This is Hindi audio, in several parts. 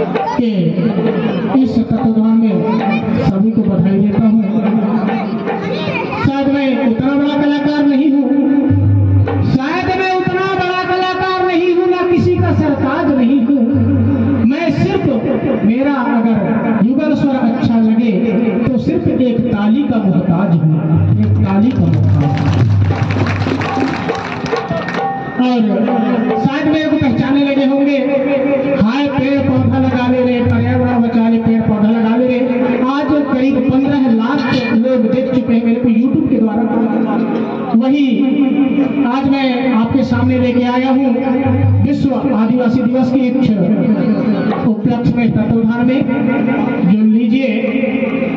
कि इस तत्वधाम में सभी को बधाई देता हूँ। शायद मैं उतना बड़ा कलाकार नहीं हूँ, शायद मैं उतना बड़ा कलाकार नहीं हूँ, ना किसी का सरताज नहीं हूँ। मैं सिर्फ, मेरा अगर युगल स्वर अच्छा लगे तो सिर्फ एक ताली का मोहताज हूँ, एक ताली का मोहताज। और शायद मेरे को पहचाने लगे होंगे, हाय पेड़ पौधा लगा ले रहे, पर्यावरण बचा ले, पेड़ पौधा लगा ले रहे। आज करीब 15 लाख लोग देख चुके हैं मेरे को यूट्यूब के द्वारा। वही आज मैं आपके सामने लेके आया हूँ विश्व आदिवासी दिवस के उपलक्ष्य में तत्वधान में। जो लीजिए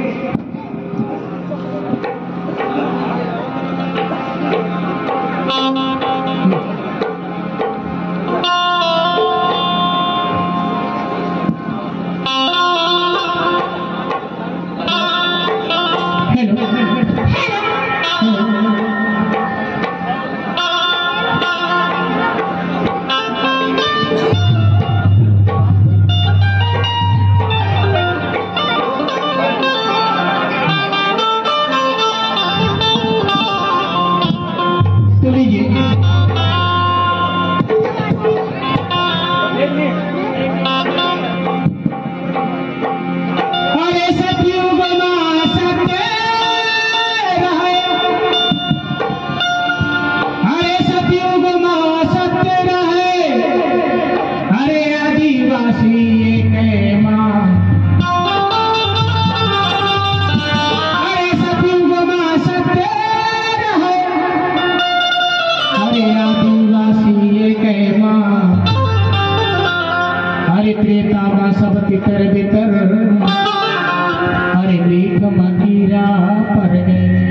सब तितर बितर, अरे लेख मदिरा पर गए।